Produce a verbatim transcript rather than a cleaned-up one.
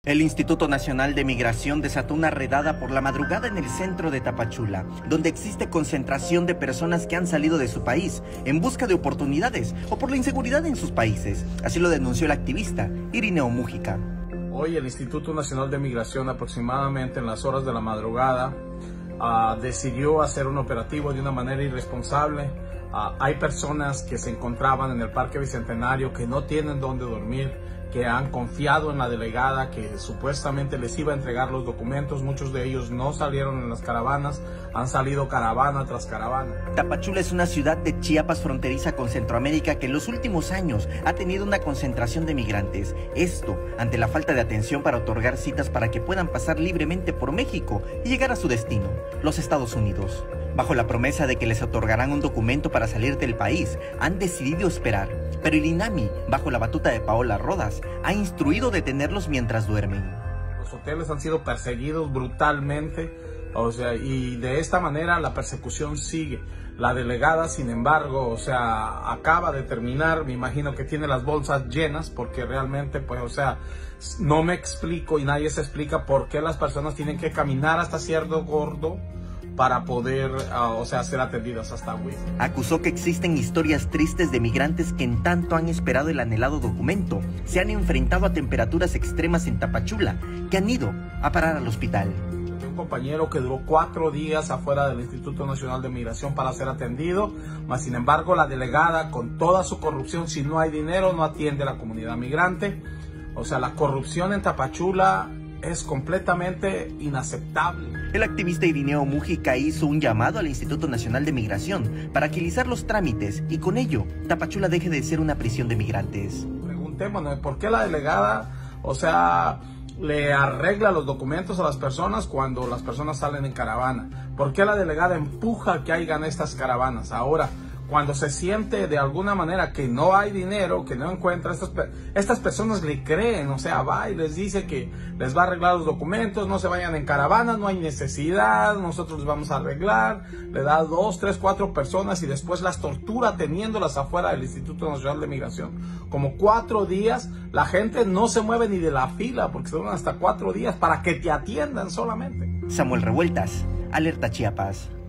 El Instituto Nacional de Migración desató una redada por la madrugada en el centro de Tapachula, donde existe concentración de personas que han salido de su país en busca de oportunidades o por la inseguridad en sus países. Así lo denunció el activista Irineo Mújica. Hoy el Instituto Nacional de Migración, aproximadamente en las horas de la madrugada, uh, decidió hacer un operativo de una manera irresponsable. Uh, hay personas que se encontraban en el Parque Bicentenario que no tienen dónde dormir, que han confiado en la delegada que supuestamente les iba a entregar los documentos. Muchos de ellos no salieron en las caravanas, han salido caravana tras caravana. Tapachula es una ciudad de Chiapas fronteriza con Centroamérica que en los últimos años ha tenido una concentración de migrantes. Esto ante la falta de atención para otorgar citas para que puedan pasar libremente por México y llegar a su destino, los Estados Unidos. Bajo la promesa de que les otorgarán un documento para salir del país, han decidido esperar. Pero el INAMI, bajo la batuta de Paola Rodas, ha instruido detenerlos mientras duermen. Los hoteles han sido perseguidos brutalmente, o sea, y de esta manera la persecución sigue. La delegada, sin embargo, o sea, acaba de terminar, me imagino que tiene las bolsas llenas, porque realmente, pues, o sea, no me explico y nadie se explica por qué las personas tienen que caminar hasta Cerro Gordo para poder, uh, o sea, ser atendidas hasta Huiz. Acusó que existen historias tristes de migrantes que en tanto han esperado el anhelado documento, se han enfrentado a temperaturas extremas en Tapachula, que han ido a parar al hospital. Un compañero que duró cuatro días afuera del Instituto Nacional de Migración para ser atendido, mas sin embargo la delegada, con toda su corrupción, si no hay dinero no atiende a la comunidad migrante. O sea, la corrupción en Tapachula es completamente inaceptable. El activista Irineo Mújica hizo un llamado al Instituto Nacional de Migración para agilizar los trámites y con ello Tapachula deje de ser una prisión de migrantes. Preguntémonos, ¿por qué la delegada, o sea, le arregla los documentos a las personas cuando las personas salen en caravana? ¿Por qué la delegada empuja que hayan estas caravanas? Ahora, cuando se siente de alguna manera que no hay dinero, que no encuentra, estas, estas personas le creen, o sea, va y les dice que les va a arreglar los documentos, no se vayan en caravana, no hay necesidad, nosotros les vamos a arreglar, le da dos, tres, cuatro personas y después las tortura teniéndolas afuera del Instituto Nacional de Migración. Como cuatro días, la gente no se mueve ni de la fila, porque se duran hasta cuatro días para que te atiendan solamente. Samuel Revueltas, Alerta Chiapas.